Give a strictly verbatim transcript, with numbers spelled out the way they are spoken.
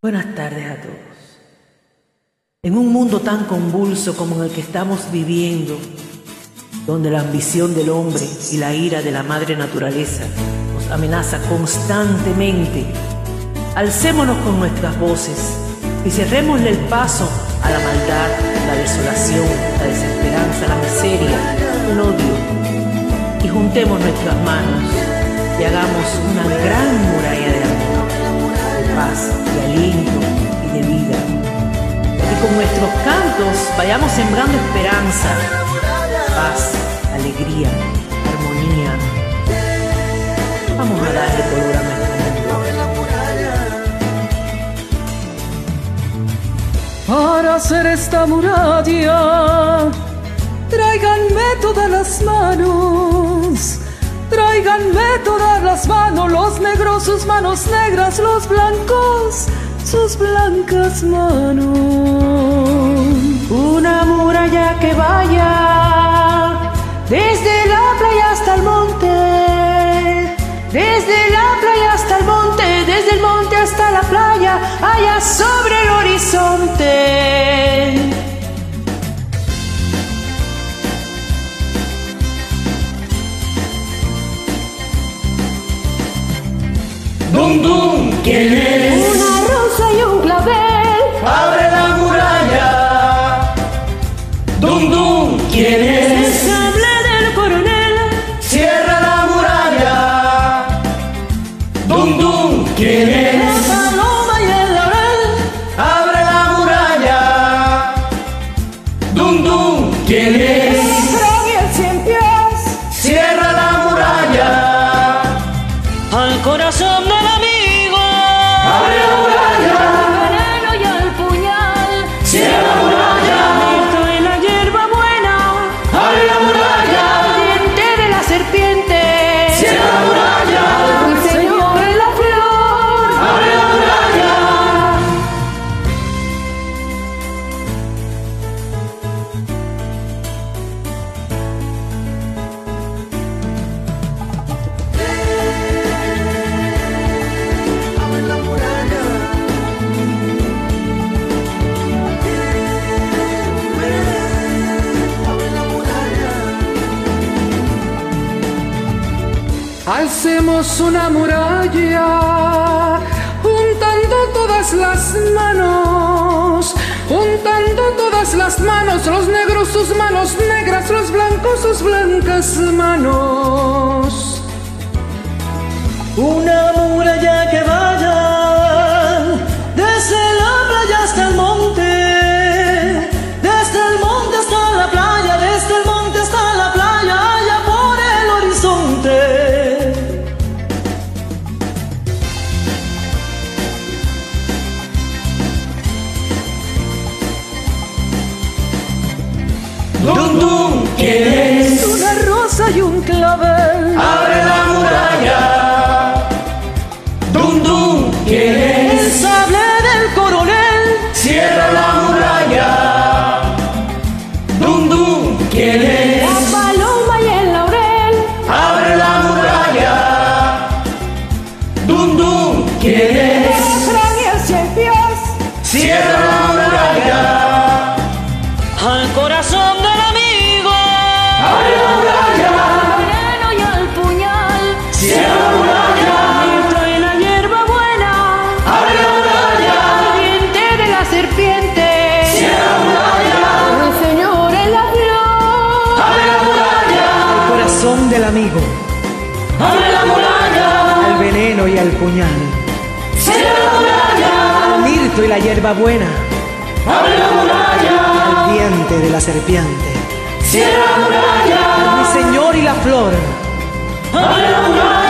Buenas tardes a todos. En un mundo tan convulso como en el que estamos viviendo, donde la ambición del hombre y la ira de la madre naturaleza nos amenaza constantemente, alcémonos con nuestras voces y cerrémosle el paso a la maldad, la desolación, la desesperanza, la miseria, el odio, y juntemos nuestras manos y hagamos una gran muralla de amor, de paz, de aliento y de vida. Y con nuestros cantos vayamos sembrando esperanza, paz, alegría, armonía. Vamos a darle color a nuestro mundo. Para hacer esta muralla, tráiganme todas las manos. Tráiganme todas las manos, los negros sus manos negras, los blancos sus blancas manos. Una muralla que vaya desde la playa hasta el monte, desde la playa hasta el monte, desde el monte hasta la playa, allá sobre el horizonte. Dum dum, ¿quién es? Una rosa y un clavel. Abre la muralla. Dum dum, ¿quién es? El sable del coronel. Cierra la muralla. Dum dum, ¿quién es? La paloma y el laurel. Abre la muralla. Dum dum, ¿quién es? El Fran y el cien pies. Cierra la muralla. Al corazón del amigo. Abre la muralla. Al veneno y al puñal. Cierra la muralla. Estoy en la hierba buena. Abre la muralla. El diente de la serpiente. Cierra la muralla. El Señor en la flor. Abre la muralla. Alcemos una muralla, juntando todas las manos, juntando todas las manos, los negros sus manos negras, los blancos sus blancas manos. Una muralla que vaya desde la playa hasta el monte, desde el monte hasta la playa, desde el monte hasta la playa, allá por el horizonte. Dum dum, ¿quién es? Una rosa y un clavel. Abre la muralla. Dum dum, ¿quién El es? sable del coronel. Cierra la muralla. Dum dum, ¿quién es? La paloma y el laurel. Abre la muralla. Dum dum, ¿quién El es? Fran y el cien pies. Cierra la muralla. Al corazón del amigo. Abre la muralla. Al veneno y al puñal. Cierra la muralla. Estoy en la hierba buena. Abre la muralla. El diente de la serpiente. Cierra la muralla. El Señor en la flor. Abre la muralla. El corazón del amigo, Abre la muralla. al veneno y al puñal, Cierra la muralla. al mirto y la hierba buena, Abre la muralla. al diente de la serpiente, Cierra la muralla. mi señor y la flor. Abre la muralla.